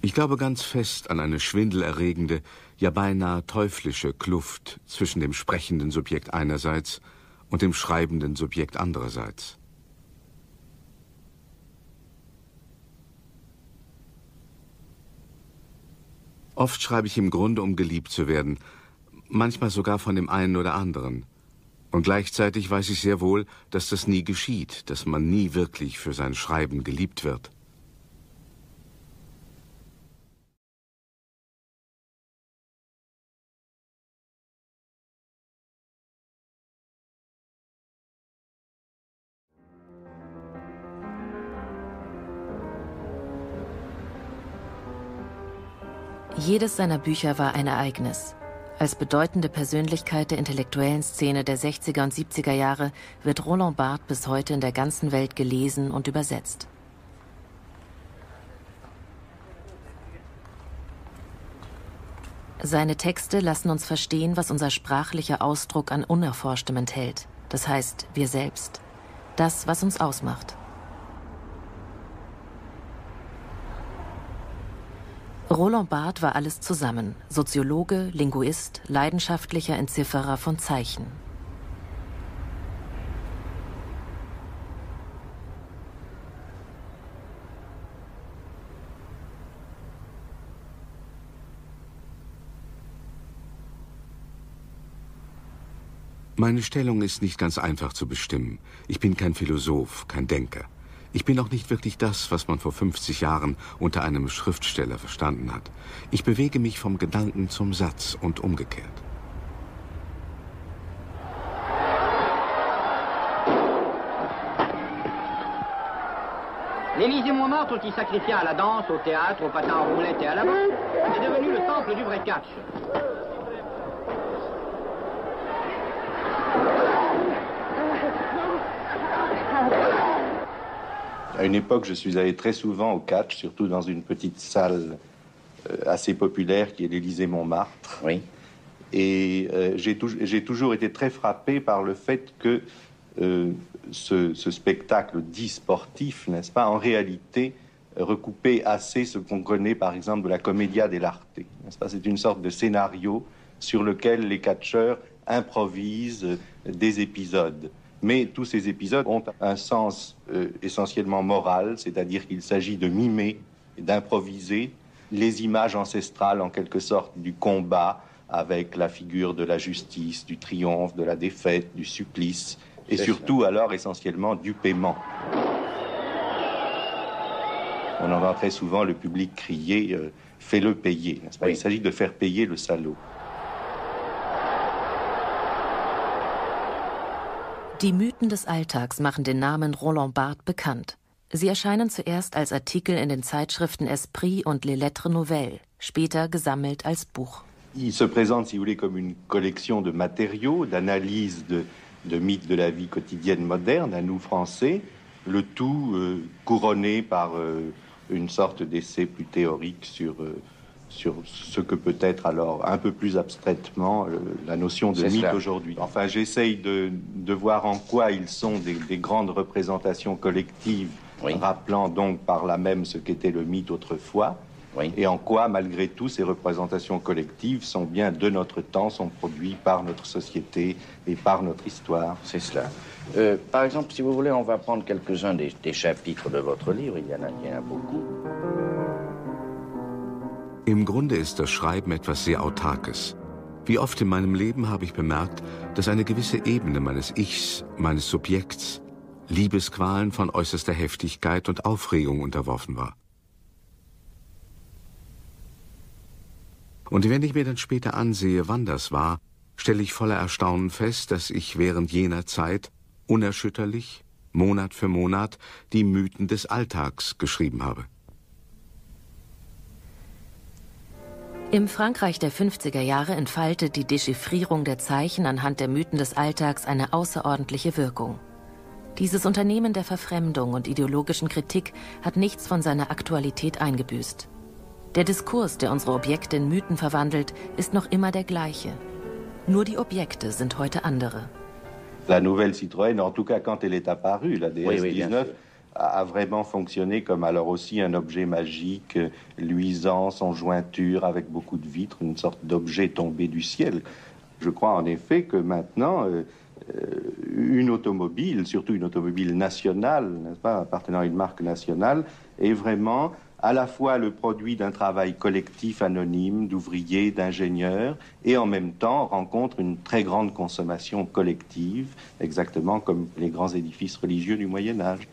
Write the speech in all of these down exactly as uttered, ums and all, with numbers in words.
Ich glaube ganz fest an eine schwindelerregende, ja beinahe teuflische Kluft zwischen dem sprechenden Subjekt einerseits und dem schreibenden Subjekt andererseits. Oft schreibe ich im Grunde, um geliebt zu werden, manchmal sogar von dem einen oder anderen. Und gleichzeitig weiß ich sehr wohl, dass das nie geschieht, dass man nie wirklich für sein Schreiben geliebt wird. Jedes seiner Bücher war ein Ereignis. Als bedeutende Persönlichkeit der intellektuellen Szene der sechziger und siebziger Jahre wird Roland Barthes bis heute in der ganzen Welt gelesen und übersetzt. Seine Texte lassen uns verstehen, was unser sprachlicher Ausdruck an Unerforschtem enthält. Das heißt, wir selbst. Das, was uns ausmacht. Roland Barthes war alles zusammen. Soziologe, Linguist, leidenschaftlicher Entzifferer von Zeichen. Meine Stellung ist nicht ganz einfach zu bestimmen. Ich bin kein Philosoph, kein Denker. Ich bin auch nicht wirklich das, was man vor fünfzig Jahren unter einem Schriftsteller verstanden hat. Ich bewege mich vom Gedanken zum Satz und umgekehrt. L'Élysée Montmartre, qui sacrifia à la danse, au théâtre, au patin en roulette et à la main, est devenu le temple du vrai catch. À une époque, je suis allé très souvent au catch, surtout dans une petite salle euh, assez populaire qui est l'Élysée Montmartre. Oui. Et euh, j'ai tou j'ai toujours été très frappé par le fait que euh, ce, ce spectacle dit sportif, n'est-ce pas, en réalité recoupait assez ce qu'on connaît par exemple de la commedia dell'arte. N'est-ce pas? C'est une sorte de scénario sur lequel les catcheurs improvisent des épisodes. Mais tous ces épisodes ont un sens euh, essentiellement moral, c'est-à-dire qu'il s'agit de mimer, d'improviser les images ancestrales, en quelque sorte, du combat avec la figure de la justice, du triomphe, de la défaite, du supplice, et surtout ça. Alors essentiellement du paiement. On entend très souvent le public crier euh, « fais-le payer », n'est-ce pas? Oui. Il s'agit de faire payer le salaud. Die Mythen des Alltags machen den Namen Roland Barthes bekannt. Sie erscheinen zuerst als Artikel in den Zeitschriften Esprit und Les Lettres Nouvelles, später gesammelt als Buch. Il se présente, si vous voulez, comme une collection de matériaux, d'analyse de, de mythes de la vie quotidienne moderne, à nous Français, le tout euh, couronné par euh, une sorte d'essai plus théorique sur... Euh, sur ce que peut être alors un peu plus abstraitement euh, la notion de mythe aujourd'hui. Enfin, j'essaye de, de voir en quoi ils sont des, des grandes représentations collectives, oui. Rappelant donc par là même ce qu'était le mythe autrefois, oui. Et en quoi, malgré tout, ces représentations collectives sont bien de notre temps, sont produites par notre société et par notre histoire. C'est cela. Euh, par exemple, si vous voulez, on va prendre quelques-uns des, des chapitres de votre livre, il y en a, il y en a beaucoup. Im Grunde ist das Schreiben etwas sehr Autarkes. Wie oft in meinem Leben habe ich bemerkt, dass eine gewisse Ebene meines Ichs, meines Subjekts, Liebesqualen von äußerster Heftigkeit und Aufregung unterworfen war. Und wenn ich mir dann später ansehe, wann das war, stelle ich voller Erstaunen fest, dass ich während jener Zeit unerschütterlich, Monat für Monat, die Mythen des Alltags geschrieben habe. Im Frankreich der fünfziger Jahre entfaltet die Dechiffrierung der Zeichen anhand der Mythen des Alltags eine außerordentliche Wirkung. Dieses Unternehmen der Verfremdung und ideologischen Kritik hat nichts von seiner Aktualität eingebüßt. Der Diskurs, der unsere Objekte in Mythen verwandelt, ist noch immer der gleiche. Nur die Objekte sind heute andere. La nouvelle Citroën, en tout cas quand elle est apparue, la D S dix-neuf, a vraiment fonctionné comme alors aussi un objet magique, luisant, sans jointure, avec beaucoup de vitres, une sorte d'objet tombé du ciel. Je crois en effet que maintenant, euh, une automobile, surtout une automobile nationale, n'est-ce pas, appartenant à une marque nationale, est vraiment à la fois le produit d'un travail collectif anonyme d'ouvriers, d'ingénieurs, et en même temps rencontre une très grande consommation collective, exactement comme les grands édifices religieux du Moyen-Âge.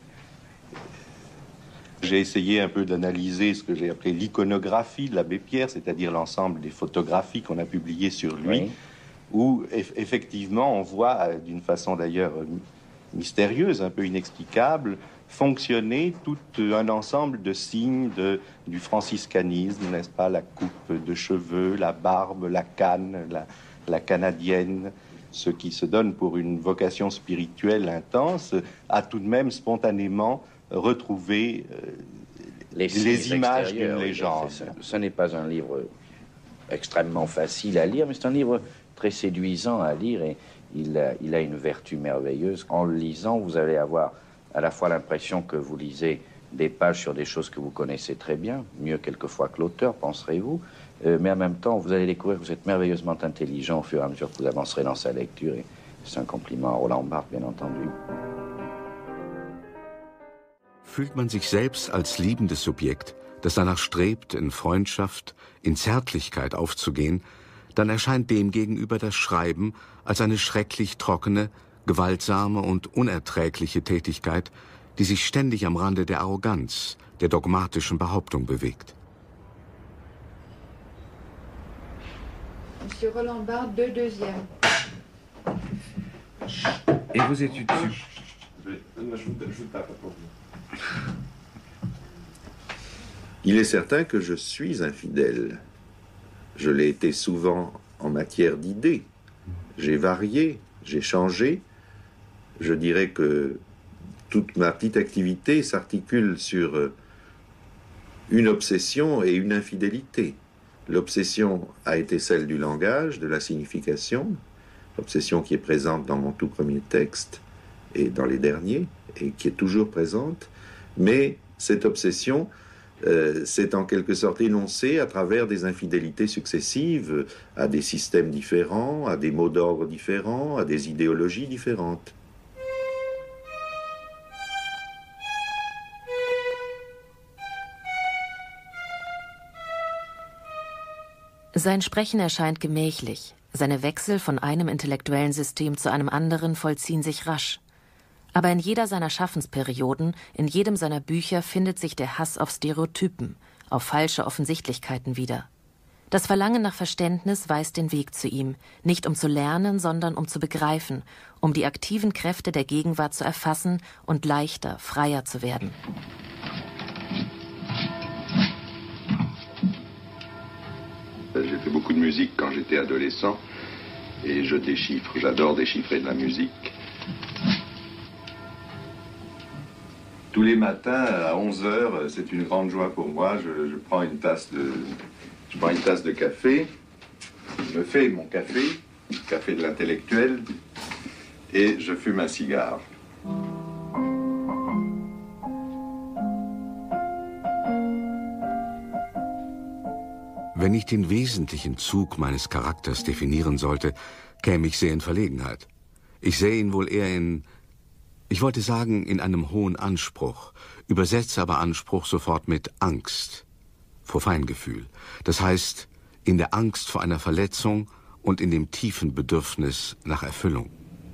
J'ai essayé un peu d'analyser ce que j'ai appelé l'iconographie de l'abbé Pierre, c'est-à-dire l'ensemble des photographies qu'on a publiées sur lui, oui. Où eff effectivement on voit, d'une façon d'ailleurs mystérieuse, un peu inexplicable, fonctionner tout un ensemble de signes de, du franciscanisme, n'est-ce pas, la coupe de cheveux, la barbe, la canne, la, la canadienne, ce qui se donne pour une vocation spirituelle intense, a tout de même spontanément retrouvé euh, les, les images d'une légende. Ce, ce n'est pas un livre extrêmement facile à lire, mais c'est un livre très séduisant à lire et il a, il a une vertu merveilleuse. En le lisant, vous allez avoir à la fois l'impression que vous lisez des pages sur des choses que vous connaissez très bien, mieux quelquefois que l'auteur, penserez-vous, euh, mais en même temps, vous allez découvrir que vous êtes merveilleusement intelligent au fur et à mesure que vous avancerez dans sa lecture, et c'est un compliment à Roland Barthes, bien entendu. Fühlt man sich selbst als liebendes Subjekt, das danach strebt, in Freundschaft, in Zärtlichkeit aufzugehen, dann erscheint demgegenüber das Schreiben als eine schrecklich trockene, gewaltsame und unerträgliche Tätigkeit, die sich ständig am Rande der Arroganz, der dogmatischen Behauptung bewegt. Monsieur Roland Barthes, deux deuxièmes. Et vous étudiez... Il est certain que je suis infidèle. Je l'ai été souvent en matière d'idées. J'ai varié, j'ai changé. Je dirais que toute ma petite activité s'articule sur une obsession et une infidélité. L'obsession a été celle du langage, de la signification, l'obsession qui est présente dans mon tout premier texte et dans les derniers, et qui est toujours présente, mais cette obsession euh, s'est en quelque sorte énoncée à travers des infidélités successives à des systèmes différents, à des mots d'ordre différents, à des idéologies différentes. Sein Sprechen erscheint gemächlich. Seine Wechsel von einem intellektuellen System zu einem anderen vollziehen sich rasch. Aber in jeder seiner Schaffensperioden, in jedem seiner Bücher findet sich der Hass auf Stereotypen, auf falsche Offensichtlichkeiten wieder. Das Verlangen nach Verständnis weist den Weg zu ihm, nicht um zu lernen, sondern um zu begreifen, um die aktiven Kräfte der Gegenwart zu erfassen und leichter, freier zu werden. J'ai fait beaucoup de musique quand j'étais adolescent et je déchiffre, j'adore déchiffrer de la musique. Tous les matins à onze heures, c'est une grande joie pour moi. Je, je, prends une tasse de, je prends une tasse de café, je me fais mon café, le café de l'intellectuel, et je fume un cigare. Wenn ich den wesentlichen Zug meines Charakters definieren sollte, käme ich sehr in Verlegenheit. Ich sähe ihn wohl eher in, ich wollte sagen, in einem hohen Anspruch, übersetze aber Anspruch sofort mit Angst vor Feingefühl. Das heißt, in der Angst vor einer Verletzung und in dem tiefen Bedürfnis nach Erfüllung.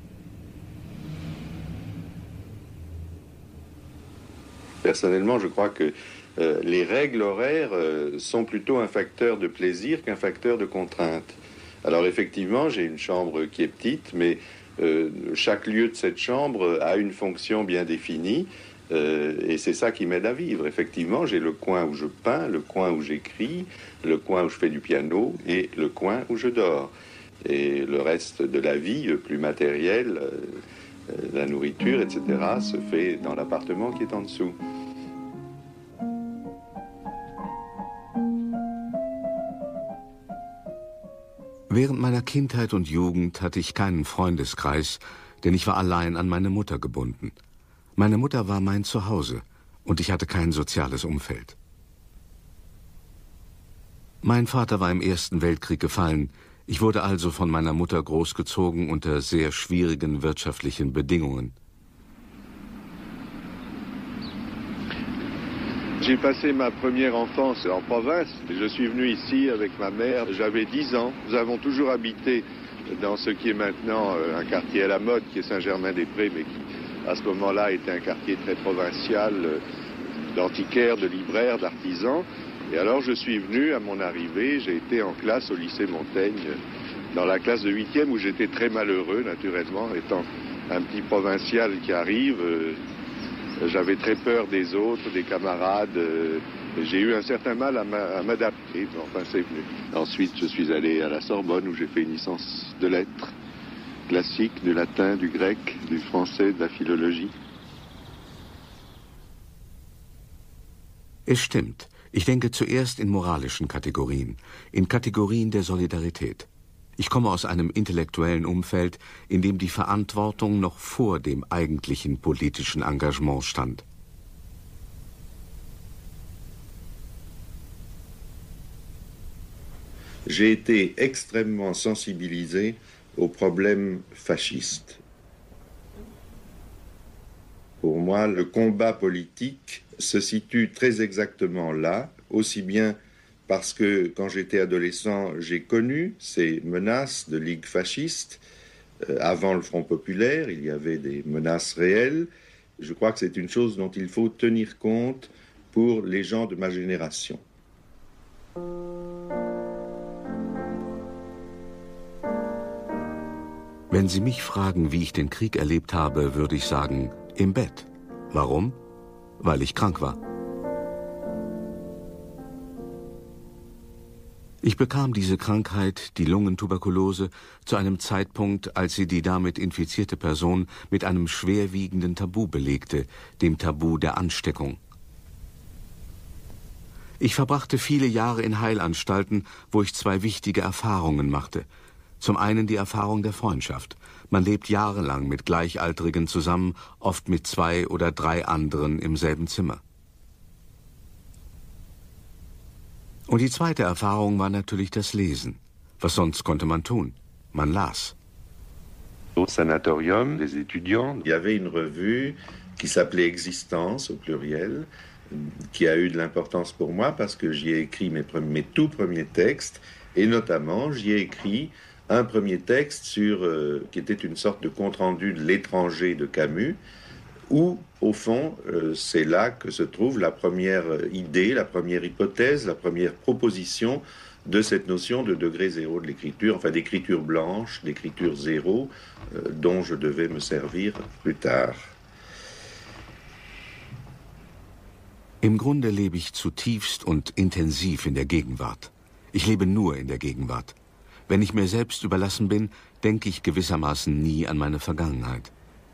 Personnellement, je crois que Euh, les règles horaires euh, sont plutôt un facteur de plaisir qu'un facteur de contrainte. Alors effectivement, j'ai une chambre qui est petite, mais euh, chaque lieu de cette chambre a une fonction bien définie, euh, et c'est ça qui m'aide à vivre. Effectivement, j'ai le coin où je peins, le coin où j'écris, le coin où je fais du piano, et le coin où je dors. Et le reste de la vie, plus matérielle, euh, la nourriture, et cetera, se fait dans l'appartement qui est en dessous. Während meiner Kindheit und Jugend hatte ich keinen Freundeskreis, denn ich war allein an meine Mutter gebunden. Meine Mutter war mein Zuhause. und ich hatte kein soziales Umfeld. Mein Vater war im Ersten Weltkrieg gefallen. Ich wurde also von meiner Mutter großgezogen unter sehr schwierigen wirtschaftlichen Bedingungen. J'ai passé ma première enfance en province. Je suis venu ici avec ma mère. J'avais dix ans. Nous avons toujours habité dans ce qui est maintenant un quartier à la mode, qui est Saint-Germain-des-Prés, mais qui, à ce moment-là, était un quartier très provincial, d'antiquaires, de libraires, d'artisans. Et alors, je suis venu, à mon arrivée, j'ai été en classe au lycée Montaigne, dans la classe de huitième, où j'étais très malheureux, naturellement, étant un petit provincial qui arrive. J'avais très peur des autres, des camarades. J'ai eu un certain mal à m'adapter. Enfin, c'est venu. Ensuite, je suis allé à la Sorbonne, où j'ai fait une licence de lettres classiques, du latin, du grec, du français, de la philologie. Es stimmt. Ich denke zuerst in moralischen Kategorien, in Kategorien der Solidarität. Ich komme aus einem intellektuellen Umfeld, in dem die Verantwortung noch vor dem eigentlichen politischen Engagement stand. J'ai été extrêmement sensibilisé aux problèmes fascistes. Pour moi, le combat politique se situe très exactement là, aussi bien parce que quand j'étais adolescent, j'ai connu ces menaces de ligue fasciste. Euh, avant le Front populaire, il y avait des menaces réelles. Je crois que c'est une chose dont il faut tenir compte pour les gens de ma génération. Wenn Sie mich fragen, wie ich den Krieg erlebt habe, würde ich sagen, im Bett. Warum? Weil ich krank war. Ich bekam diese Krankheit, die Lungentuberkulose, zu einem Zeitpunkt, als sie die damit infizierte Person mit einem schwerwiegenden Tabu belegte, dem Tabu der Ansteckung. Ich verbrachte viele Jahre in Heilanstalten, wo ich zwei wichtige Erfahrungen machte. Zum einen die Erfahrung der Freundschaft. Man lebt jahrelang mit Gleichaltrigen zusammen, oft mit zwei oder drei anderen im selben Zimmer. Und die zweite Erfahrung war natürlich das Lesen. Was sonst konnte man tun? Man las. Au sanatorium des étudiants, il y avait une revue qui s'appelait Existence, au pluriel, qui a eu de l'importance pour moi parce que j'y ai écrit mes, mes tout premiers textes, et notamment j'y ai écrit un premier texte sur, euh, qui était une sorte de compte-rendu de L'étranger de Camus, où, au fond, euh, c'est là que se trouve la première idée, la première hypothèse, la première proposition de cette notion de degré zéro de l'écriture, enfin d'écriture blanche, d'écriture zéro, euh, dont je devais me servir plus tard. Im Grunde lebe ich zutiefst und intensiv in der Gegenwart. Ich lebe nur in der Gegenwart. Wenn ich mir selbst überlassen bin, denke ich gewissermaßen nie an meine Vergangenheit.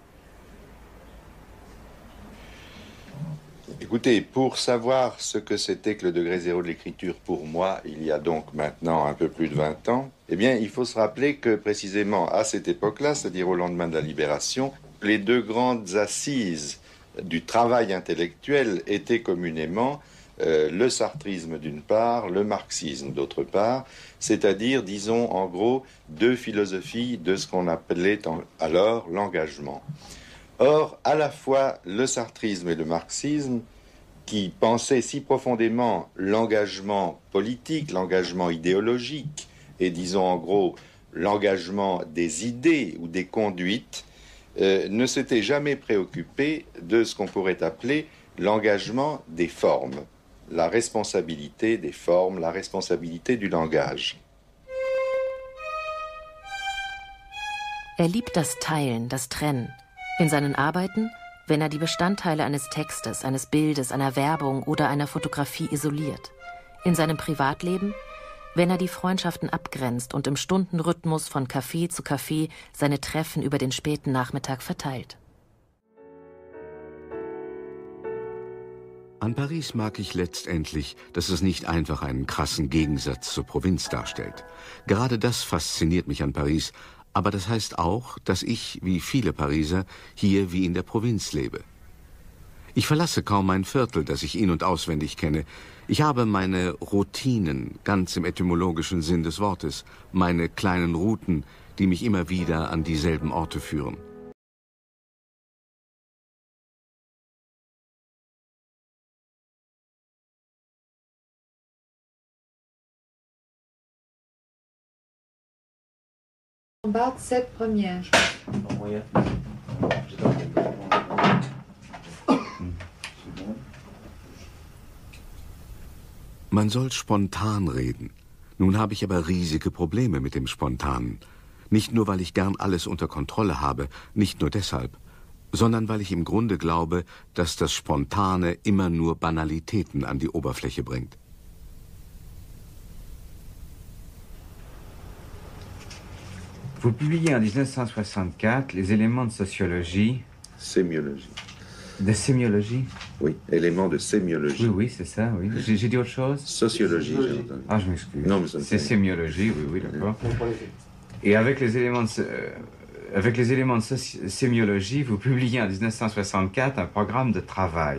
Écoutez, pour savoir ce que c'était que le degré zéro de l'écriture pour moi, il y a donc maintenant un peu plus de vingt ans, eh bien, il faut se rappeler que précisément à cette époque-là, c'est-à-dire au lendemain de la Libération, les deux grandes assises du travail intellectuel étaient communément euh, le sartrisme d'une part, le marxisme d'autre part, c'est-à-dire, disons, en gros, deux philosophies de ce qu'on appelait alors l'engagement. Or, à la fois le sartrisme et le marxisme, qui pensaient si profondément l'engagement politique, l'engagement idéologique, et disons en gros l'engagement des idées ou des conduites, euh, ne s'étaient jamais préoccupés de ce qu'on pourrait appeler l'engagement des formes, la responsabilité des formes, la responsabilité du langage. Er liebt das Teilen, das Trennen. In seinen Arbeiten, wenn er die Bestandteile eines Textes, eines Bildes, einer Werbung oder einer Fotografie isoliert. In seinem Privatleben, wenn er die Freundschaften abgrenzt und im Stundenrhythmus von Café zu Café seine Treffen über den späten Nachmittag verteilt. An Paris mag ich letztendlich, dass es nicht einfach einen krassen Gegensatz zur Provinz darstellt. Gerade das fasziniert mich an Paris. Aber das heißt auch, dass ich, wie viele Pariser, hier wie in der Provinz lebe. Ich verlasse kaum mein Viertel, das ich in- und auswendig kenne. Ich habe meine Routinen, ganz im etymologischen Sinn des Wortes, meine kleinen Routen, die mich immer wieder an dieselben Orte führen. Barthes, sept premières. Man soll spontan reden. Nun habe ich aber riesige Probleme mit dem Spontanen. Nicht nur, weil ich gern alles unter Kontrolle habe, nicht nur deshalb, sondern weil ich im Grunde glaube, dass das Spontane immer nur Banalitäten an die Oberfläche bringt. Vous publiez en mille neuf cent soixante-quatre les éléments de sociologie. Sémiologie. De sémiologie? Oui, éléments de sémiologie. Oui, oui, c'est ça, oui. J'ai, j'ai dit autre chose? Sociologie, j'ai entendu. Ah, je m'excuse. Non, mais ça me c'est fait... sémiologie, oui, oui, d'accord. Et avec les éléments de, euh, avec les éléments de soci- sémiologie, vous publiez en mille neuf cent soixante-quatre un programme de travail.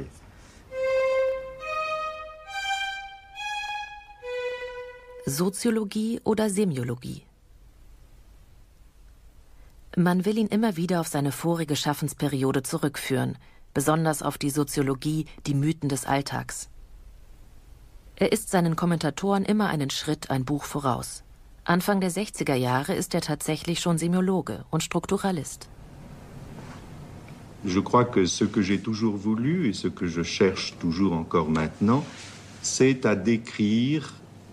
Soziologie oder Semiologie? Man will ihn immer wieder auf seine vorige Schaffensperiode zurückführen, besonders auf die Soziologie, die Mythen des Alltags. Er ist seinen Kommentatoren immer einen Schritt, ein Buch voraus. Anfang der sechziger Jahre ist er tatsächlich schon Semiologe und Strukturalist. Je crois que ce que j'ai toujours voulu et ce que je cherche toujours encore maintenant, c'est à décrire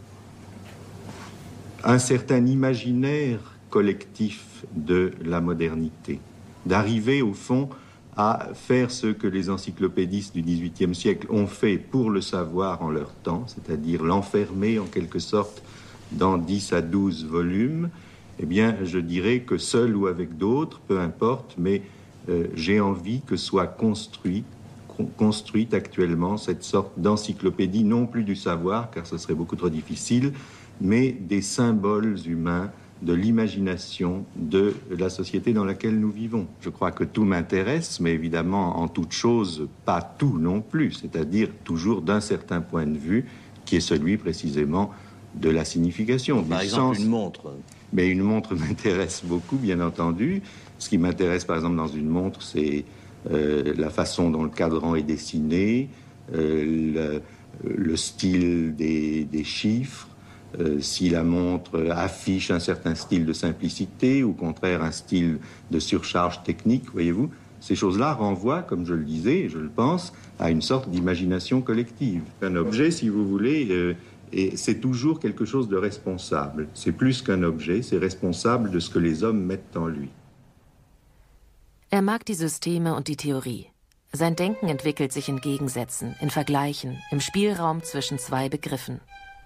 un certain imaginaire collectif de la modernité, d'arriver au fond à faire ce que les encyclopédistes du dix-huitième siècle ont fait pour le savoir en leur temps, c'est-à-dire l'enfermer en quelque sorte dans dix à douze volumes. Eh bien, je dirais que seul ou avec d'autres, peu importe, mais euh, j'ai envie que soit construit, con- construite actuellement cette sorte d'encyclopédie, non plus du savoir, car ce serait beaucoup trop difficile, mais des symboles humains, de l'imagination de la société dans laquelle nous vivons. Je crois que tout m'intéresse, mais évidemment, en toute chose, pas tout non plus, c'est-à-dire toujours d'un certain point de vue, qui est celui précisément de la signification. Par du exemple, sens. une montre. Mais une montre m'intéresse beaucoup, bien entendu. Ce qui m'intéresse, par exemple, dans une montre, c'est euh, la façon dont le cadran est dessiné, euh, le, le style des, des chiffres, euh, si la montre affiche un certain style de simplicité ou au contraire un style de surcharge technique, voyez-vous. Ces choses-là renvoient, comme je le disais, et je le pense, à une sorte d'imagination collective. Un objet, si vous voulez, euh, et c'est toujours quelque chose de responsable. C'est plus qu'un objet, c'est responsable de ce que les hommes mettent en lui. Er mag die Systeme und die Theorie. Sein Denken entwickelt sich in Gegensätzen, in Vergleichen, im Spielraum zwischen zwei Begriffen.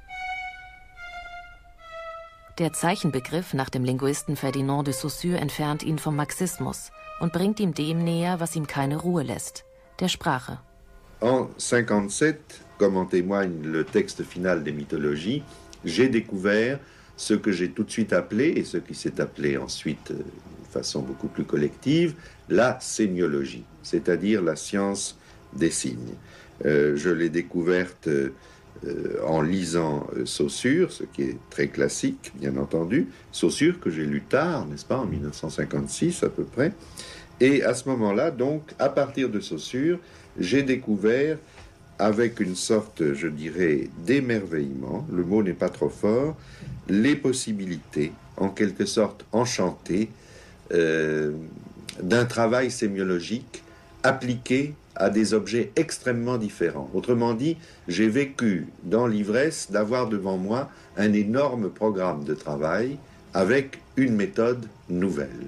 Der Zeichenbegriff nach dem Linguisten Ferdinand de Saussure entfernt ihn vom Marxismus und bringt ihm dem näher, was ihm keine Ruhe lässt, der Sprache. En cinquante-sept, comme en témoigne le texte final des mythologies, j'ai découvert ce que j'ai tout de suite appelé, et ce qui s'est appelé ensuite de façon beaucoup plus collective, la sémiologie, c'est-à-dire la science des signes. Euh, je l'ai découverte euh, en lisant euh, Saussure, ce qui est très classique, bien entendu. Saussure que j'ai lu tard, n'est-ce pas, en mille neuf cent cinquante-six à peu près. Et à ce moment-là, donc, à partir de Saussure, j'ai découvert, avec une sorte, je dirais, d'émerveillement, le mot n'est pas trop fort, les possibilités, en quelque sorte enchantées, euh, d'un travail sémiologique appliqué à des objets extrêmement différents. Autrement dit, j'ai vécu dans l'ivresse d'avoir devant moi un énorme programme de travail avec une méthode nouvelle.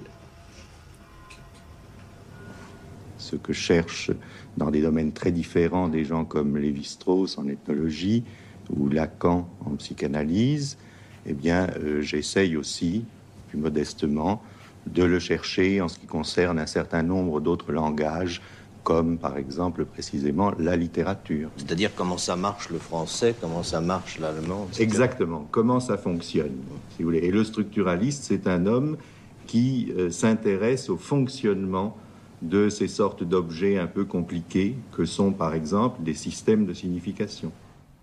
Ce que cherchent dans des domaines très différents des gens comme Lévi-Strauss en ethnologie ou Lacan en psychanalyse, eh bien, euh, j'essaye aussi, plus modestement, de le chercher en ce qui concerne un certain nombre d'autres langages, comme par exemple précisément la littérature. C'est-à-dire comment ça marche le français, comment ça marche l'allemand, et cetera. Exactement, comment ça fonctionne, si vous voulez. Et le structuraliste, c'est un homme qui euh, s'intéresse au fonctionnement de ces sortes d'objets un peu compliqués que sont par exemple des systèmes de signification.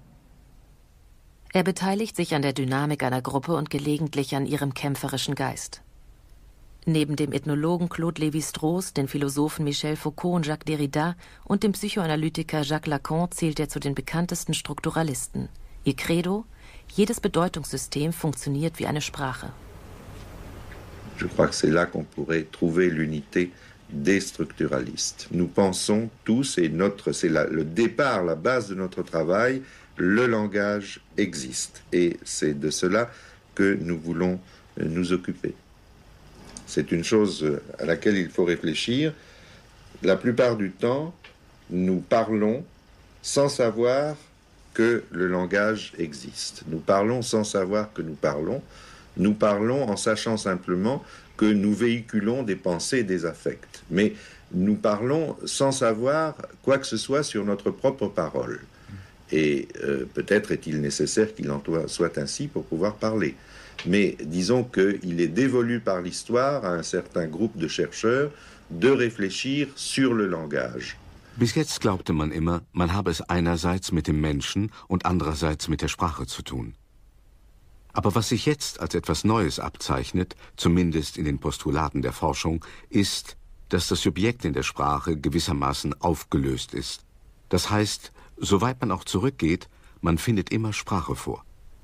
Er beteiligt sich an der Dynamik einer Gruppe und gelegentlich an ihrem kämpferischen Geist. Neben dem Ethnologen Claude Lévi-Strauss, den Philosophen Michel Foucault und Jacques Derrida und dem Psychoanalytiker Jacques Lacan zählt er zu den bekanntesten Strukturalisten. Ihr Credo: jedes Bedeutungssystem funktioniert wie eine Sprache. Je crois que c'est là qu'on pourrait trouver l'unité des structuralistes. Nous pensons tous, et notre, c'est la, le départ, la base de notre travail, le langage existe. Et c'est de cela que nous voulons nous occuper. C'est une chose à laquelle il faut réfléchir. La plupart du temps, nous parlons sans savoir que le langage existe. Nous parlons sans savoir que nous parlons. Nous parlons en sachant simplement que nous véhiculons des pensées et des affects. Mais nous parlons sans savoir quoi que ce soit sur notre propre parole. Et euh, peut-être est-il nécessaire qu'il en soit ainsi pour pouvoir parler. Mais disons qu'il est dévolu par l'histoire à un certain groupe de chercheurs de réfléchir sur le langage. Bis jetzt glaubte man immer, man habe es einerseits mit dem Menschen und andererseits mit der Sprache zu tun. Aber was sich jetzt als etwas Neues abzeichnet, zumindest in den Postulaten der Forschung, ist, dass das Subjekt in der Sprache gewissermaßen aufgelöst ist. Das heißt, soweit man auch zurückgeht, man findet immer Sprache vor.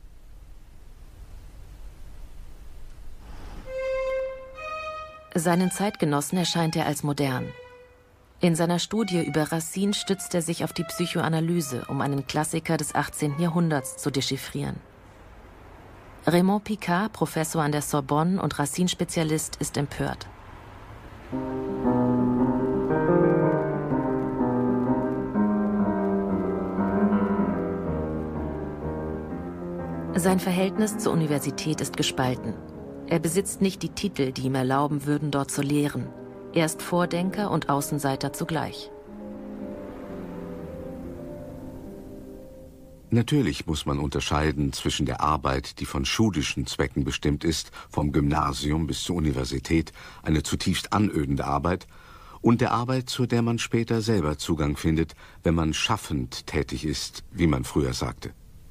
Seinen Zeitgenossen erscheint er als modern. In seiner Studie über Racine stützt er sich auf die Psychoanalyse, um einen Klassiker des achtzehnten Jahrhunderts zu dechiffrieren. Raymond Picard, Professor an der Sorbonne und Racine-Spezialist, ist empört. Sein Verhältnis zur Universität ist gespalten. Er besitzt nicht die Titel, die ihm erlauben würden, dort zu lehren. Er ist Vordenker und Außenseiter zugleich. Natürlich muss man unterscheiden zwischen der Arbeit, die von schulischen Zwecken bestimmt ist, vom Gymnasium bis zur Universität, eine zutiefst anödende Arbeit, und der Arbeit, zu der man später selber Zugang findet, wenn man schaffend tätig ist, wie man früher sagte.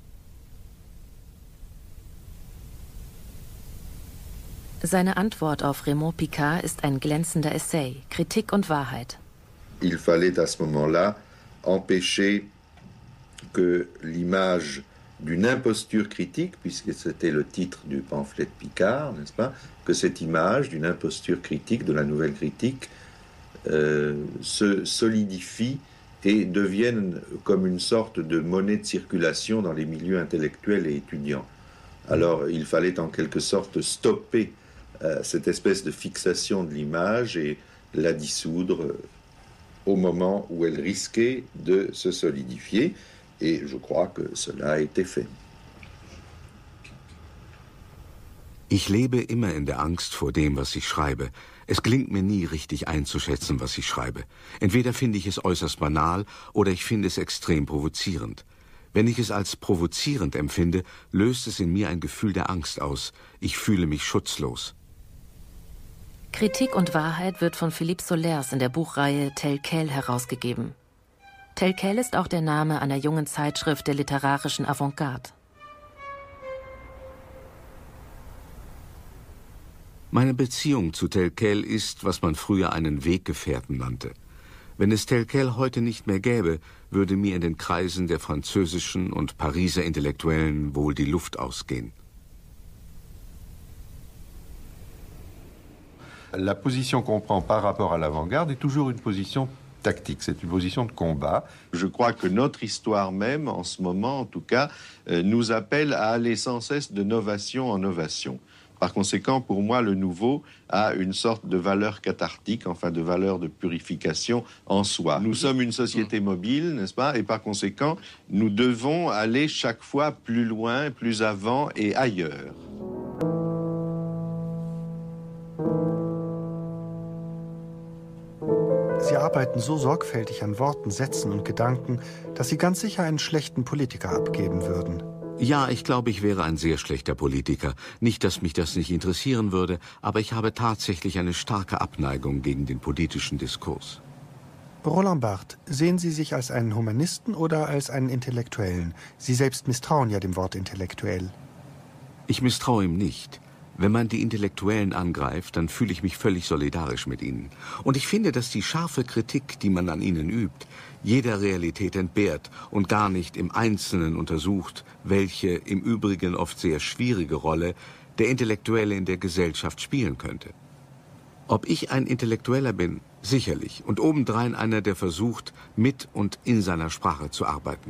Seine Antwort auf Raymond Picard ist ein glänzender Essay, Kritik und Wahrheit. Il fallait à ce moment-là empêcher que l'image d'une imposture critique, puisque c'était le titre du pamphlet de Picard, n'est-ce pas, que cette image d'une imposture critique, de la nouvelle critique, euh, se solidifie et devienne comme une sorte de monnaie de circulation dans les milieux intellectuels et étudiants. Alors il fallait en quelque sorte stopper euh, cette espèce de fixation de l'image et la dissoudre au moment où elle risquait de se solidifier. Et je crois que cela a été fait. Ich lebe immer in der Angst vor dem, was ich schreibe. Es gelingt mir nie richtig einzuschätzen, was ich schreibe. Entweder finde ich es äußerst banal oder ich finde es extrem provozierend. Wenn ich es als provozierend empfinde, löst es in mir ein Gefühl der Angst aus. Ich fühle mich schutzlos. Kritik und Wahrheit wird von Philippe Solers in der Buchreihe Tel Quel herausgegeben. Tel Quel ist auch der Name einer jungen Zeitschrift der literarischen Avantgarde. Meine Beziehung zu Tel Quel ist, was man früher einen Weggefährten nannte. Wenn es Tel Quel heute nicht mehr gäbe, würde mir in den Kreisen der französischen und Pariser Intellektuellen wohl die Luft ausgehen. La position qu'on prend par rapport à l'avant-garde est toujours une position tactique, c'est une position de combat. Je crois que notre histoire même, en ce moment en tout cas, euh, nous appelle à aller sans cesse de novation en novation. Par conséquent, pour moi, le nouveau a une sorte de valeur cathartique, enfin de valeur de purification en soi. Nous sommes une société mobile, n'est-ce pas? Et par conséquent, nous devons aller chaque fois plus loin, plus avant et ailleurs. Sie arbeiten so sorgfältig an Worten, Sätzen und Gedanken, dass sie ganz sicher einen schlechten Politiker abgeben würden. Ja, ich glaube, ich wäre ein sehr schlechter Politiker. Nicht, dass mich das nicht interessieren würde, aber ich habe tatsächlich eine starke Abneigung gegen den politischen Diskurs. Roland Barthes, sehen Sie sich als einen Humanisten oder als einen Intellektuellen? Sie selbst misstrauen ja dem Wort intellektuell. Ich misstraue ihm nicht. Wenn man die Intellektuellen angreift, dann fühle ich mich völlig solidarisch mit ihnen. Und ich finde, dass die scharfe Kritik, die man an ihnen übt, jeder Realität entbehrt und gar nicht im Einzelnen untersucht, welche im Übrigen oft sehr schwierige Rolle der Intellektuelle in der Gesellschaft spielen könnte. Ob ich ein Intellektueller bin? Sicherlich. Und obendrein einer, der versucht, mit und in seiner Sprache zu arbeiten.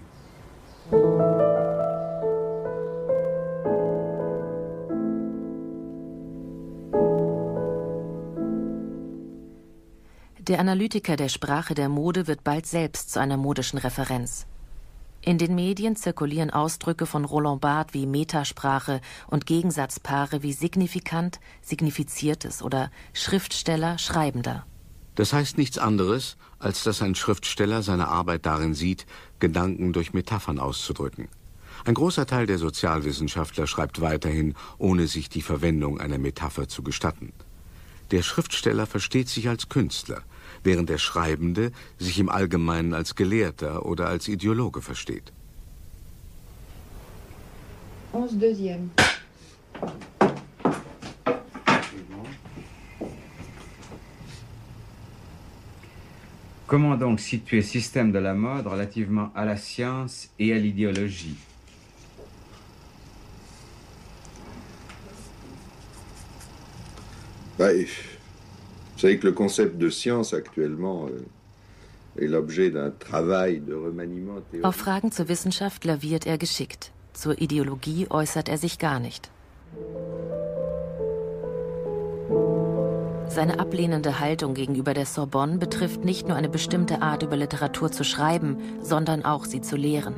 Der Analytiker der Sprache der Mode wird bald selbst zu einer modischen Referenz. In den Medien zirkulieren Ausdrücke von Roland Barthes wie Metasprache und Gegensatzpaare wie signifikant, signifiziertes oder Schriftsteller, Schreibender. Das heißt nichts anderes, als dass ein Schriftsteller seine Arbeit darin sieht, Gedanken durch Metaphern auszudrücken. Ein großer Teil der Sozialwissenschaftler schreibt weiterhin, ohne sich die Verwendung einer Metapher zu gestatten. Der Schriftsteller versteht sich als Künstler, während der Schreibende sich im Allgemeinen als Gelehrter oder als Ideologe versteht. onze deuxième. Comment donc situer le système de la mode relativement à la science et à l'idéologie? Bah, vous savez que le concept de science actuellement euh, est l'objet d'un travail de remaniement théorique. Auf Fragen zur Wissenschaft laviert er geschickt. Zur Ideologie äußert er sich gar nicht. Seine ablehnende Haltung gegenüber der Sorbonne betrifft nicht nur eine bestimmte Art, über Literatur zu schreiben, sondern auch sie zu lehren.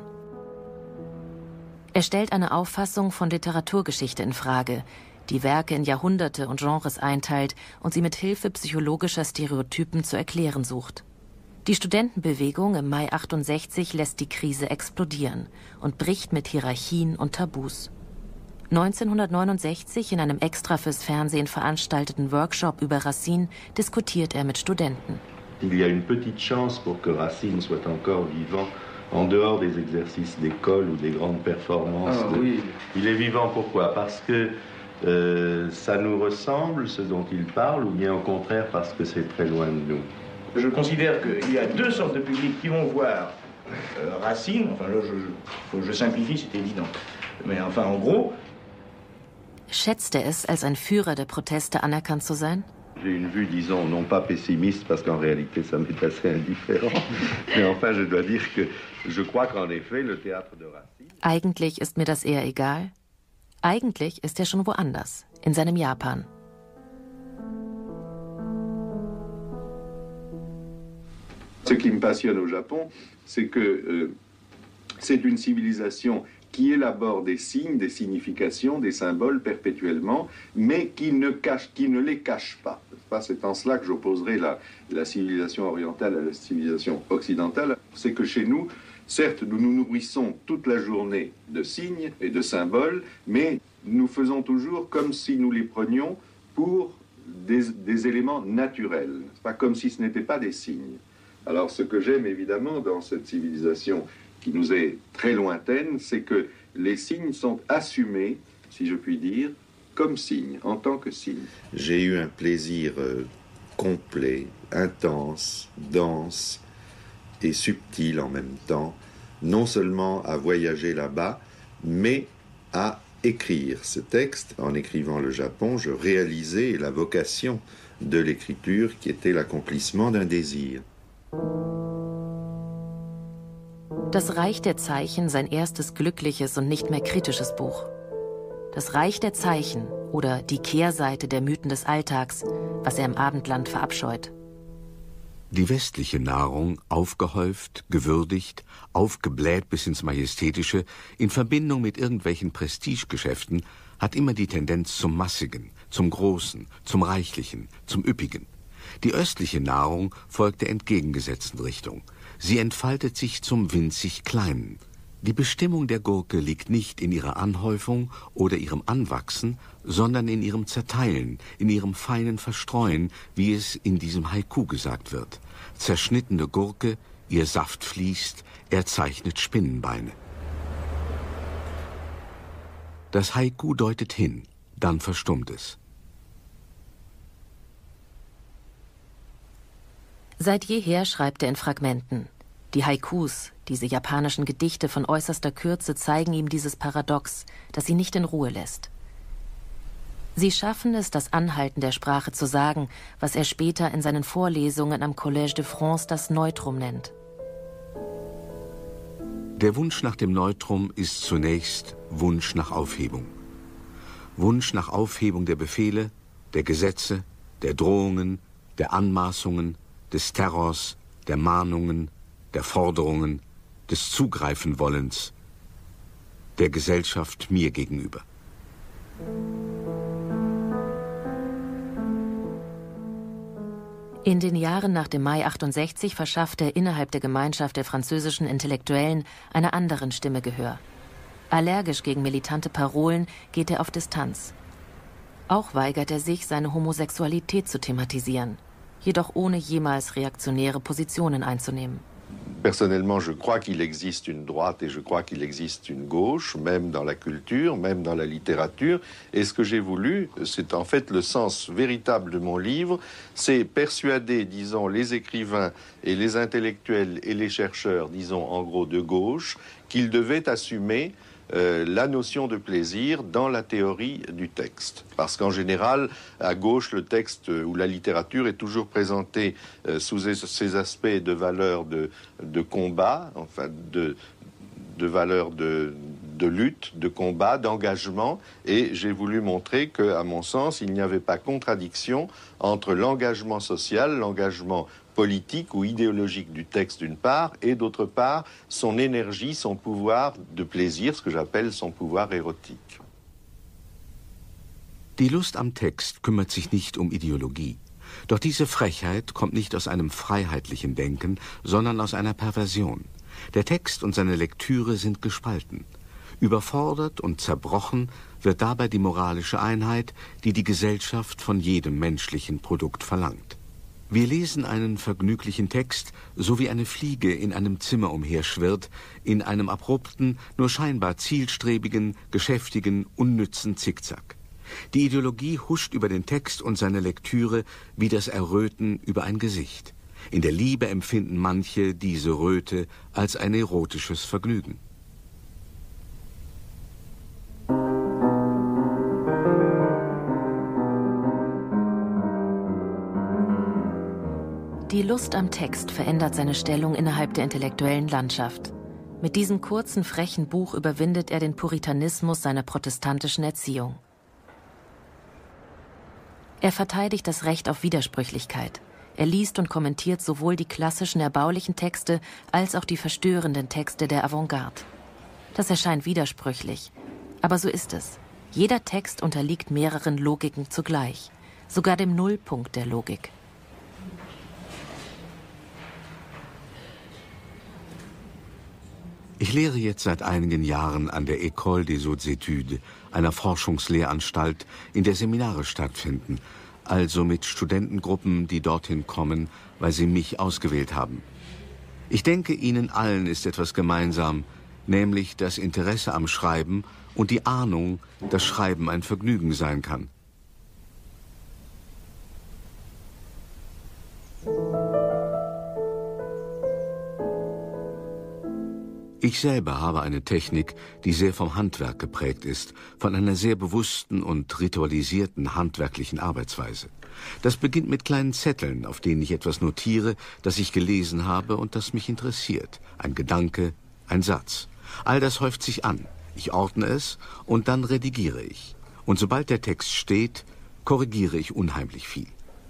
Er stellt eine Auffassung von Literaturgeschichte in Frage, die Werke in Jahrhunderte und Genres einteilt und sie mit Hilfe psychologischer Stereotypen zu erklären sucht. Die Studentenbewegung im Mai achtundsechzig lässt die Krise explodieren und bricht mit Hierarchien und Tabus. neunzehnhundertneunundsechzig in einem extra fürs Fernsehen veranstalteten Workshop über Racine diskutiert er mit Studenten. Il y a une petite chance pour que Racine soit encore vivant en dehors des exercices d'école ou des grandes performances. Ah, oui. Il est vivant pourquoi? Parce que euh, ça nous ressemble, ce dont il parle, ou bien au contraire parce que c'est très loin de nous? Je considère qu'il y a deux sortes de publics qui vont voir euh, Racine, enfin là je, je, je simplifie, c'est évident, mais enfin en gros. Schätzt er es, als ein Führer der Proteste anerkannt zu sein? J'ai une vue, disons, non pas pessimiste, parce qu'en réalité ça m'est assez indifférent, mais enfin je dois dire que je crois qu'en effet le théâtre de Racine... Eigentlich ist mir das eher egal. Eigentlich ist er schon woanders, in seinem Japan. Ce qui me passionne au Japon, c'est que euh, c'est une civilisation qui élabore des signes, des significations, des symboles perpétuellement, mais qui ne, cache, qui ne les cache pas. C'est en cela que j'opposerai la, la civilisation orientale à la civilisation occidentale. C'est que chez nous, certes, nous nous nourrissons toute la journée de signes et de symboles, mais nous faisons toujours comme si nous les prenions pour des, des éléments naturels, pas comme si ce n'étaient pas des signes. Alors ce que j'aime évidemment dans cette civilisation qui nous est très lointaine, c'est que les signes sont assumés, si je puis dire, comme signes, en tant que signes. J'ai eu un plaisir euh, complet, intense, dense et subtil en même temps, non seulement à voyager là-bas, mais à écrire ce texte. En écrivant le Japon, je réalisais la vocation de l'écriture qui était l'accomplissement d'un désir. Das Reich der Zeichen, sein erstes glückliches und nicht mehr kritisches Buch. Das Reich der Zeichen oder die Kehrseite der Mythen des Alltags, was er im Abendland verabscheut. Die westliche Nahrung, aufgehäuft, gewürdigt, aufgebläht bis ins Majestätische, in Verbindung mit irgendwelchen Prestigegeschäften, hat immer die Tendenz zum Massigen, zum Großen, zum Reichlichen, zum Üppigen. Die östliche Nahrung folgt der entgegengesetzten Richtung. Sie entfaltet sich zum winzig Kleinen. Die Bestimmung der Gurke liegt nicht in ihrer Anhäufung oder ihrem Anwachsen, sondern in ihrem Zerteilen, in ihrem feinen Verstreuen, wie es in diesem Haiku gesagt wird. Zerschnittene Gurke, ihr Saft fließt, er zeichnet Spinnenbeine. Das Haiku deutet hin, dann verstummt es. Seit jeher schreibt er in Fragmenten. Die Haikus, diese japanischen Gedichte von äußerster Kürze, zeigen ihm dieses Paradox, das ihn nicht in Ruhe lässt. Sie schaffen es, das Anhalten der Sprache zu sagen, was er später in seinen Vorlesungen am Collège de France das Neutrum nennt. Der Wunsch nach dem Neutrum ist zunächst Wunsch nach Aufhebung. Wunsch nach Aufhebung der Befehle, der Gesetze, der Drohungen, der Anmaßungen, des Terrors, der Mahnungen, der Forderungen, des Zugreifenwollens, der Gesellschaft mir gegenüber. In den Jahren nach dem Mai achtundsechzig verschafft er innerhalb der Gemeinschaft der französischen Intellektuellen einer anderen Stimme Gehör. Allergisch gegen militante Parolen geht er auf Distanz. Auch weigert er sich, seine Homosexualität zu thematisieren, jedoch ohne jemals reaktionäre Positionen einzunehmen. Personnellement, je crois qu'il existe une droite et je crois qu'il existe une gauche, même dans la culture, même dans la littérature. Et ce que j'ai voulu, c'est en fait le sens véritable de mon livre, c'est persuader, disons, les écrivains et les intellectuels et les chercheurs, disons, en gros, de gauche, qu'ils devaient assumer Euh, la notion de plaisir dans la théorie du texte. Parce qu'en général, à gauche, le texte ou la littérature est toujours présentée euh, sous ses aspects de valeur de, de combat, enfin de, de valeur de, de lutte, de combat, d'engagement. Et j'ai voulu montrer qu'à mon sens, il n'y avait pas contradiction entre l'engagement social, l'engagement politique ou idéologique du texte d'une part, et d'autre part, son énergie, son pouvoir de plaisir, ce que j'appelle son pouvoir érotique. Die Lust am Text kümmert sich nicht um Ideologie. Doch diese Frechheit kommt nicht aus einem freiheitlichen Denken, sondern aus einer Perversion. Der Text und seine Lektüre sind gespalten. Überfordert und zerbrochen wird dabei die moralische Einheit, die die Gesellschaft von jedem menschlichen Produkt verlangt. Wir lesen einen vergnüglichen Text, so wie eine Fliege in einem Zimmer umherschwirrt, in einem abrupten, nur scheinbar zielstrebigen, geschäftigen, unnützen Zickzack. Die Ideologie huscht über den Text und seine Lektüre wie das Erröten über ein Gesicht. In der Liebe empfinden manche diese Röte als ein erotisches Vergnügen. Die Lust am Text verändert seine Stellung innerhalb der intellektuellen Landschaft. Mit diesem kurzen, frechen Buch überwindet er den Puritanismus seiner protestantischen Erziehung. Er verteidigt das Recht auf Widersprüchlichkeit. Er liest und kommentiert sowohl die klassischen erbaulichen Texte als auch die verstörenden Texte der Avantgarde. Das erscheint widersprüchlich, aber so ist es. Jeder Text unterliegt mehreren Logiken zugleich, sogar dem Nullpunkt der Logik. Ich lehre jetzt seit einigen Jahren an der École des Hautes Études, einer Forschungslehranstalt, in der Seminare stattfinden, also mit Studentengruppen, die dorthin kommen, weil sie mich ausgewählt haben. Ich denke, ihnen allen ist etwas gemeinsam, nämlich das Interesse am Schreiben und die Ahnung, dass Schreiben ein Vergnügen sein kann. Ich selber habe eine Technik, die sehr vom Handwerk geprägt ist, von einer sehr bewussten und ritualisierten handwerklichen Arbeitsweise. Das beginnt mit kleinen Zetteln, auf denen ich etwas notiere, das ich gelesen habe und das mich interessiert. Ein Gedanke, ein Satz. All das häuft sich an. Ich ordne es und dann redigiere ich. Und sobald der Text steht, korrigiere ich unheimlich viel.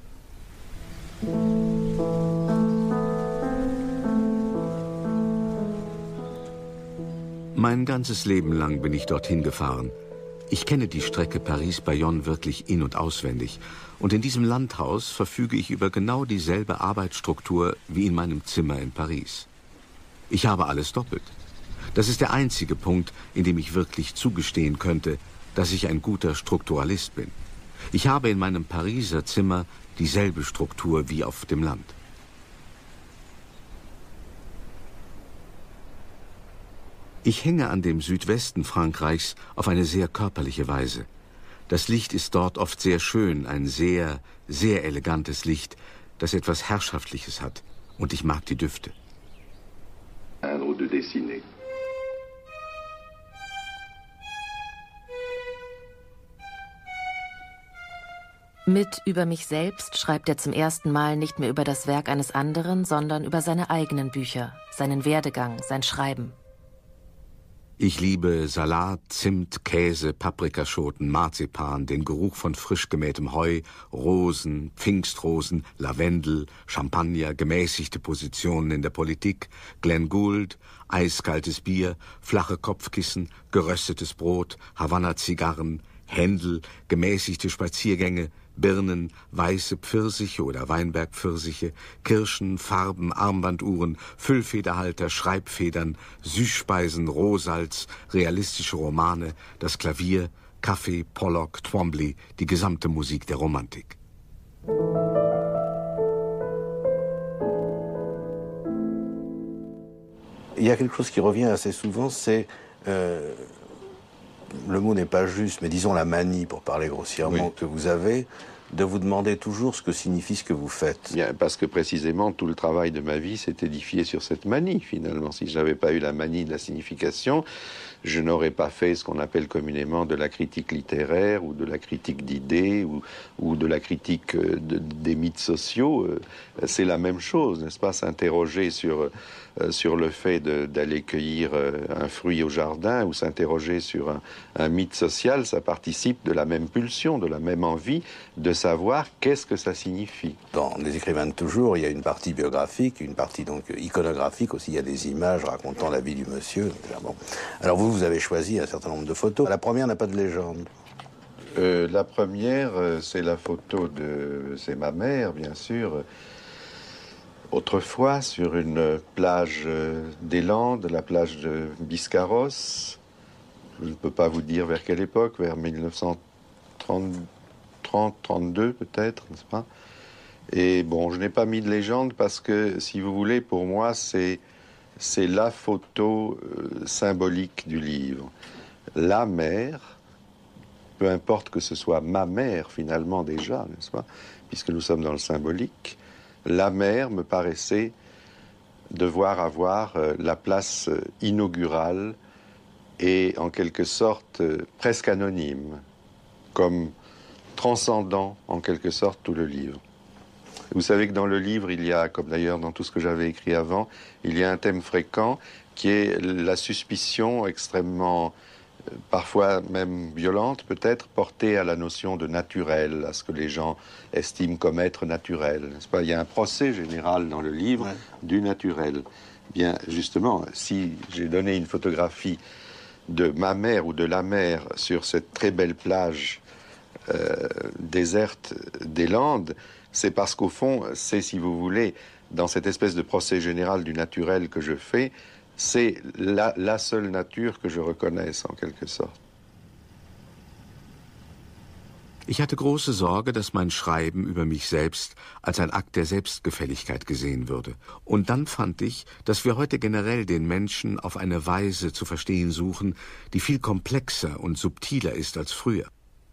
Mein ganzes Leben lang bin ich dorthin gefahren. Ich kenne die Strecke Paris-Bayonne wirklich in- und auswendig. Und in diesem Landhaus verfüge ich über genau dieselbe Arbeitsstruktur wie in meinem Zimmer in Paris. Ich habe alles doppelt. Das ist der einzige Punkt, in dem ich wirklich zugestehen könnte, dass ich ein guter Strukturalist bin. Ich habe in meinem Pariser Zimmer dieselbe Struktur wie auf dem Land. Ich hänge an dem Südwesten Frankreichs auf eine sehr körperliche Weise. Das Licht ist dort oft sehr schön, ein sehr, sehr elegantes Licht, das etwas Herrschaftliches hat. Und ich mag die Düfte. Mit Über mich selbst schreibt er zum ersten Mal nicht mehr über das Werk eines anderen, sondern über seine eigenen Bücher, seinen Werdegang, sein Schreiben. Ich liebe Salat, Zimt, Käse, Paprikaschoten, Marzipan, den Geruch von frisch gemähtem Heu, Rosen, Pfingstrosen, Lavendel, Champagner, gemäßigte Positionen in der Politik, Glenn Gould, eiskaltes Bier, flache Kopfkissen, geröstetes Brot, Havanna-Zigarren, Händel, gemäßigte Spaziergänge, Birnen, weiße Pfirsiche oder Weinbergpfirsiche, Kirschen, Farben, Armbanduhren, Füllfederhalter, Schreibfedern, Süßspeisen, Rohsalz, realistische Romane, das Klavier, Kaffee, Pollock, Twombly, die gesamte Musik der Romantik. Il y a quelque chose qui revient assez souvent, c'est euh, le mot n'est pas juste, mais disons la manie, pour parler grossièrement, oui, que vous avez, de vous demander toujours ce que signifie ce que vous faites. Bien, parce que précisément tout le travail de ma vie s'est édifié sur cette manie, finalement. Si je n'avais pas eu la manie de la signification, je n'aurais pas fait ce qu'on appelle communément de la critique littéraire ou de la critique d'idées ou, ou de la critique de, des mythes sociaux. C'est la même chose, n'est-ce pas? S'interroger sur, sur le fait d'aller cueillir un fruit au jardin ou s'interroger sur un, un mythe social, ça participe de la même pulsion, de la même envie de savoir qu'est-ce que ça signifie. Dans Les Écrivains de toujours, il y a une partie biographique, une partie donc iconographique aussi, il y a des images racontant la vie du monsieur. Bon. Alors vous, vous avez choisi un certain nombre de photos. La première n'a pas de légende. Euh, la première, c'est la photo de... c'est ma mère, bien sûr. Autrefois, sur une plage des Landes, la plage de Biscarrosse. Je ne peux pas vous dire vers quelle époque, vers mille neuf cent trente, trente, trente-deux peut-être, n'est-ce pas? Et bon, je n'ai pas mis de légende parce que, si vous voulez, pour moi, c'est... c'est la photo euh, symbolique du livre. La mère, peu importe que ce soit ma mère finalement déjà, n'est-ce pas, puisque nous sommes dans le symbolique, la mère me paraissait devoir avoir euh, la place euh, inaugurale et en quelque sorte euh, presque anonyme, comme transcendant en quelque sorte tout le livre. Vous savez que dans le livre, il y a, comme d'ailleurs dans tout ce que j'avais écrit avant, il y a un thème fréquent qui est la suspicion extrêmement, euh, parfois même violente peut-être, portée à la notion de naturel, à ce que les gens estiment comme être naturel, n'est-ce pas? Il y a un procès général dans le livre, ouais, du naturel. Bien, justement, si j'ai donné une photographie de ma mère ou de la mer sur cette très belle plage euh, déserte des Landes, c'est parce qu'au fond, c'est, si vous voulez, dans cette espèce de procès général du naturel que je fais, c'est la, la seule nature que je reconnaisse, en quelque sorte. Ich hatte große Sorge, dass mein Schreiben über mich selbst als ein Akt der Selbstgefälligkeit gesehen würde. Und dann fand ich, dass wir heute generell den Menschen auf eine Weise zu verstehen suchen, die viel komplexer und subtiler ist als früher.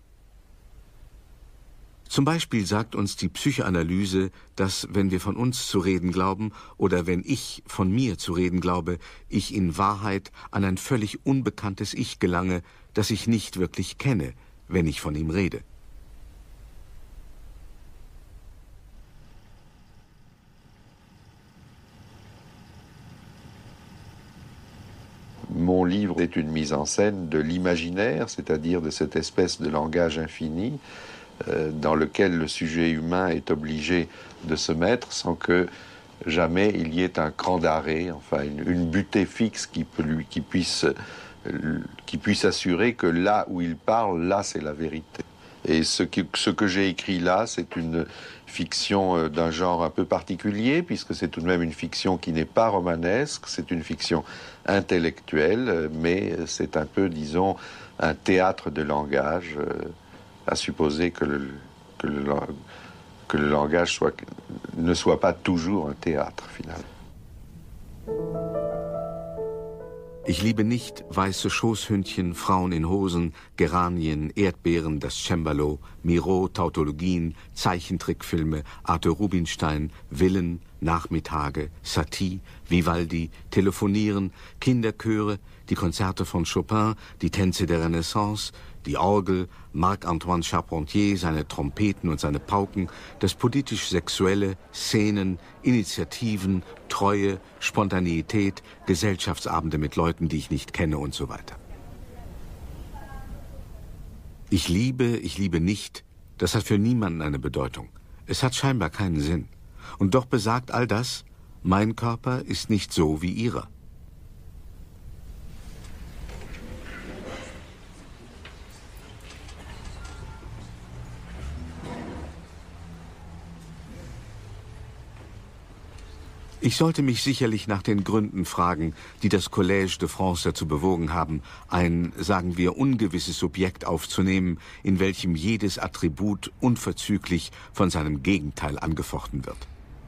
Zum Beispiel sagt uns die Psychoanalyse, dass, wenn wir von uns zu reden glauben oder wenn ich von mir zu reden glaube, ich in Wahrheit an ein völlig unbekanntes Ich gelange, das ich nicht wirklich kenne, wenn ich von ihm rede. Mon livre est une mise en scène de l'imaginaire, c'est-à-dire de cette espèce de langage infini dans lequel le sujet humain est obligé de se mettre sans que jamais il y ait un cran d'arrêt, enfin une, une butée fixe qui, peut lui, qui, puisse, qui puisse assurer que là où il parle, là c'est la vérité. Et ce que, ce que j'ai écrit là, c'est une fiction d'un genre un peu particulier, puisque c'est tout de même une fiction qui n'est pas romanesque, c'est une fiction intellectuelle, mais c'est un peu, disons, un théâtre de langage, à supposer que le, que le, que le langage soit, ne soit pas toujours un théâtre, finalement. Ich liebe nicht weiße Schoßhündchen, Frauen in Hosen, Geranien, Erdbeeren, das Cembalo, Miro, Tautologien, Zeichentrickfilme, Arthur Rubinstein, Villen, Nachmittage, Satie, Vivaldi, Telefonieren, Kinderchöre, die Konzerte von Chopin, die Tänze der Renaissance, die Orgel, Marc-Antoine Charpentier, seine Trompeten und seine Pauken, das politisch-sexuelle, Szenen, Initiativen, Treue, Spontaneität, Gesellschaftsabende mit Leuten, die ich nicht kenne und so weiter. Ich liebe, ich liebe nicht, das hat für niemanden eine Bedeutung. Es hat scheinbar keinen Sinn. Und doch besagt all das, mein Körper ist nicht so wie Ihrer. Ich sollte mich sicherlich nach den Gründen fragen, die das Collège de France dazu bewogen haben, ein, sagen wir, ungewisses Subjekt aufzunehmen, in welchem jedes Attribut unverzüglich von seinem Gegenteil angefochten wird.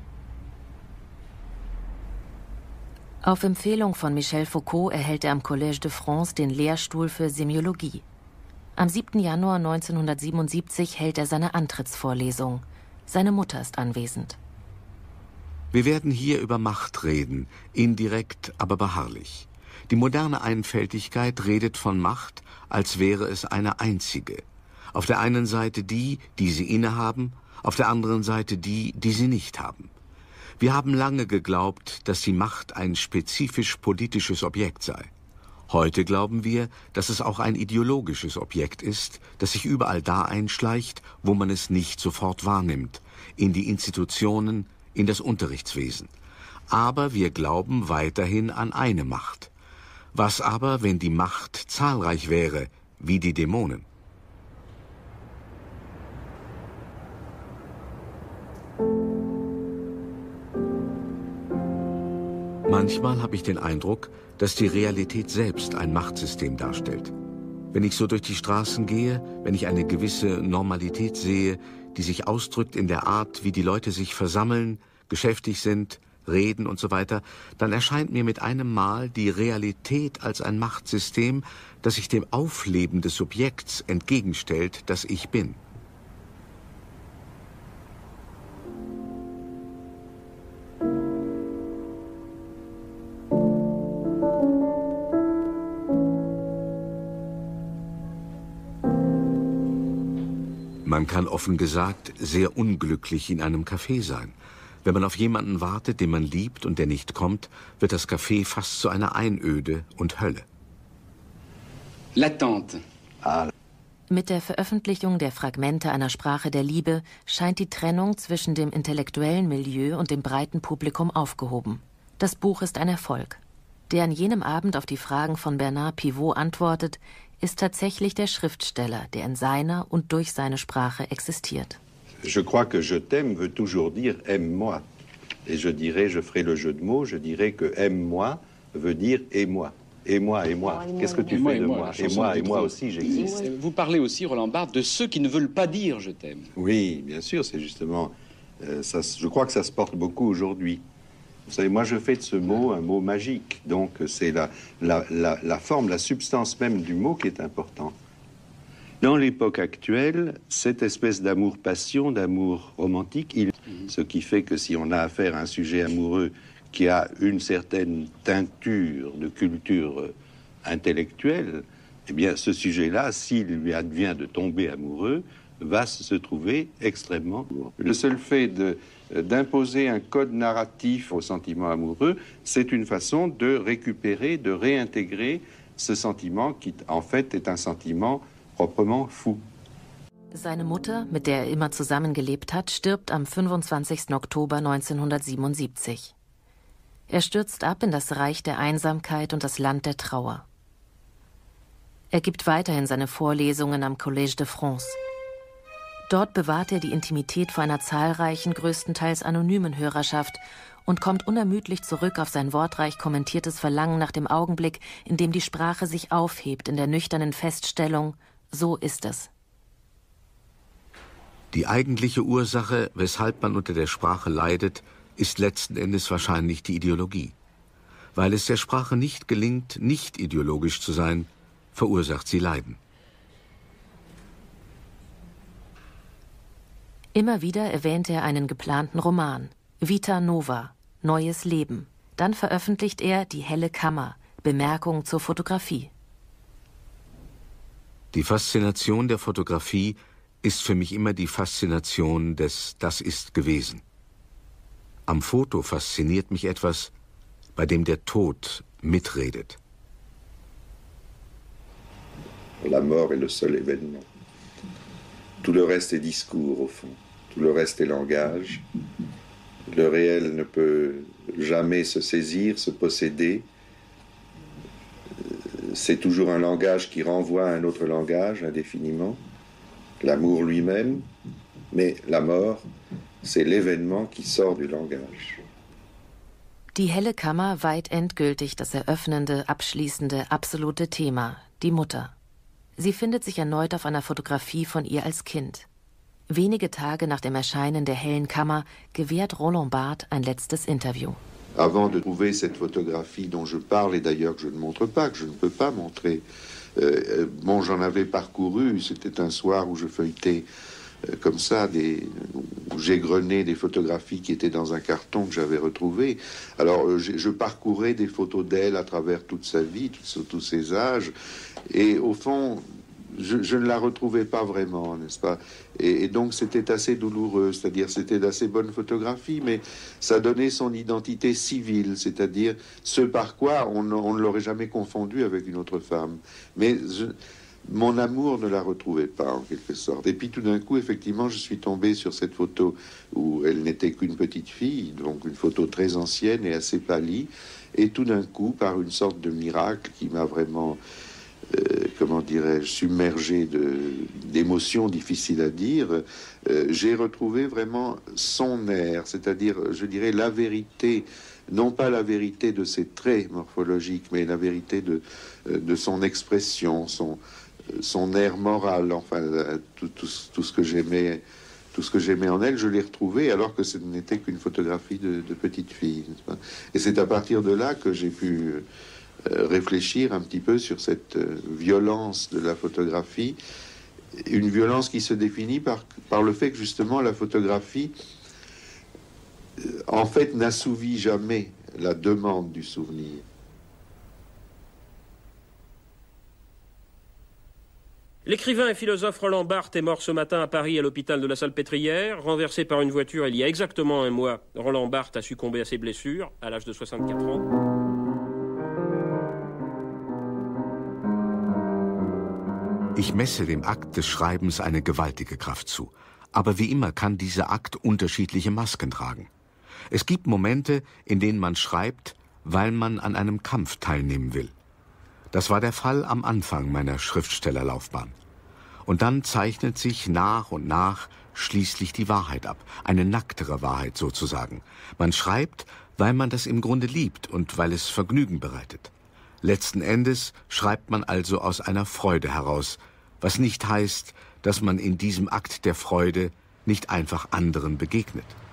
Auf Empfehlung von Michel Foucault erhält er am Collège de France den Lehrstuhl für Semiologie. Am siebten Januar neunzehnhundertsiebenundsiebzig hält er seine Antrittsvorlesung. Seine Mutter ist anwesend. Wir werden hier über Macht reden, indirekt, aber beharrlich. Die moderne Einfältigkeit redet von Macht, als wäre es eine einzige. Auf der einen Seite die, die sie innehaben, auf der anderen Seite die, die sie nicht haben. Wir haben lange geglaubt, dass die Macht ein spezifisch politisches Objekt sei. Heute glauben wir, dass es auch ein ideologisches Objekt ist, das sich überall da einschleicht, wo man es nicht sofort wahrnimmt, in die Institutionen, in das Unterrichtswesen. Aber wir glauben weiterhin an eine Macht. Was aber, wenn die Macht zahlreich wäre, wie die Dämonen? Manchmal habe ich den Eindruck, dass die Realität selbst ein Machtsystem darstellt. Wenn ich so durch die Straßen gehe, wenn ich eine gewisse Normalität sehe, die sich ausdrückt in der Art, wie die Leute sich versammeln, geschäftig sind, reden und so weiter, dann erscheint mir mit einem Mal die Realität als ein Machtsystem, das sich dem Aufleben des Subjekts entgegenstellt, das ich bin. Man kann offen gesagt sehr unglücklich in einem Café sein. Wenn man auf jemanden wartet, den man liebt und der nicht kommt, wird das Café fast zu einer Einöde und Hölle. L'attente. Mit der Veröffentlichung der Fragmente einer Sprache der Liebe scheint die Trennung zwischen dem intellektuellen Milieu und dem breiten Publikum aufgehoben. Das Buch ist ein Erfolg. Der an jenem Abend auf die Fragen von Bernard Pivot antwortet, ist tatsächlich der Schriftsteller, der in seiner und durch seine Sprache existiert. Je crois que je t'aime veut toujours dire aime-moi. Et je dirais, je ferai le jeu de mots, je dirais que aime-moi veut dire et moi. Et moi, et moi. Qu'est-ce que tu fais de moi? Et moi, et moi aussi, j'existe. Vous parlez aussi, Roland Barthes, de ceux qui ne veulent pas dire je t'aime. Oui, bien sûr, c'est justement... Euh, ça, je crois que ça se porte beaucoup aujourd'hui. Vous savez, moi, je fais de ce mot un mot magique. Donc, c'est la, la, la, la forme, la substance même du mot qui est importante. Dans l'époque actuelle, cette espèce d'amour-passion, d'amour romantique, il... mmh. ce qui fait que si on a affaire à un sujet amoureux qui a une certaine teinture de culture intellectuelle, eh bien, ce sujet-là, s'il lui advient de tomber amoureux, va se trouver extrêmement lourd. Le seul fait de, d'imposer un code narratif au sentiment amoureux, c'est une façon de récupérer, de réintégrer ce sentiment qui, en fait, est un sentiment proprement fou. Seine Mutter, mit der er immer zusammengelebt hat, stirbt am fünfundzwanzigsten Oktober neunzehnhundertsiebenundsiebzig. Er stürzt ab in das Reich der Einsamkeit und das Land der Trauer. Er gibt weiterhin seine Vorlesungen am Collège de France. Dort bewahrt er die Intimität vor einer zahlreichen, größtenteils anonymen Hörerschaft und kommt unermüdlich zurück auf sein wortreich kommentiertes Verlangen nach dem Augenblick, in dem die Sprache sich aufhebt in der nüchternen Feststellung, so ist es. Die eigentliche Ursache, weshalb man unter der Sprache leidet, ist letzten Endes wahrscheinlich die Ideologie. Weil es der Sprache nicht gelingt, nicht ideologisch zu sein, verursacht sie Leiden. Immer wieder erwähnt er einen geplanten Roman, Vita Nova, Neues Leben. Dann veröffentlicht er Die helle Kammer, Bemerkung zur Fotografie. Die Faszination der Fotografie ist für mich immer die Faszination des Das ist gewesen. Am Foto fasziniert mich etwas, bei dem der Tod mitredet. La mort est le seul événement. Tout le reste est discours, au fond. Tout le reste est langage. Le réel ne peut jamais se saisir, se posséder. C'est toujours un langage qui renvoie à un autre langage, indéfiniment. L'amour lui-même, mais la mort, c'est l'événement qui sort du langage. Die helle Kammer weiht endgültig das eröffnende, abschließende, absolute Thema, die Mutter. Sie findet sich erneut auf einer Fotografie von ihr als Kind. Wenige Tage nach dem Erscheinen der hellen Kammer gewährt Roland Barthes ein letztes Interview. Avant de trouver cette photographie dont je parle, et d'ailleurs que je ne montre pas, que je ne peux pas montrer, euh, bon, j'en avais parcouru, c'était un soir où je feuilletais euh, comme ça, des, où j'égrenais des photographies qui étaient dans un carton que j'avais retrouvé. Alors, euh, je, je parcourais des photos d'elle à travers toute sa vie, tous, tous ses âges, et au fond, je, je ne la retrouvais pas vraiment, n'est-ce pas? Et, et donc c'était assez douloureux, c'est-à-dire c'était d'assez bonnes photographies, mais ça donnait son identité civile, c'est-à-dire ce par quoi on, on ne l'aurait jamais confondu avec une autre femme. Mais je, mon amour ne la retrouvait pas, en quelque sorte. Et puis tout d'un coup, effectivement, je suis tombé sur cette photo où elle n'était qu'une petite fille, donc une photo très ancienne et assez pâlie, et tout d'un coup, par une sorte de miracle qui m'a vraiment... Euh, comment dirais-je, submergé d'émotions difficiles à dire, euh, j'ai retrouvé vraiment son air, c'est-à-dire, je dirais, la vérité, non pas la vérité de ses traits morphologiques, mais la vérité de, de son expression, son, son air moral, enfin, tout, tout, tout ce que j'aimais... Tout ce que j'aimais en elle, je l'ai retrouvé alors que ce n'était qu'une photographie de, de petite fille. N'est-ce pas? Et c'est à partir de là que j'ai pu euh, réfléchir un petit peu sur cette euh, violence de la photographie, une violence qui se définit par, par le fait que justement la photographie, euh, en fait, n'assouvit jamais la demande du souvenir. L'écrivain et philosophe Roland Barthes est mort ce matin à Paris à l'hôpital de la Salpêtrière. Renversé par une voiture il y a exactement un mois, Roland Barthes a succombé à ses blessures à l'âge de soixante-quatre ans. Ich messe dem Akt des Schreibens eine gewaltige Kraft zu. Aber wie immer kann dieser Akt unterschiedliche Masken tragen. Es gibt Momente, in denen man schreibt, weil man an einem Kampf teilnehmen will. Das war der Fall am Anfang meiner Schriftstellerlaufbahn. Und dann zeichnet sich nach und nach schließlich die Wahrheit ab, eine nacktere Wahrheit sozusagen. Man schreibt, weil man das im Grunde liebt und weil es Vergnügen bereitet. Letzten Endes schreibt man also aus einer Freude heraus, was nicht heißt, dass man in diesem Akt der Freude nicht einfach anderen begegnet.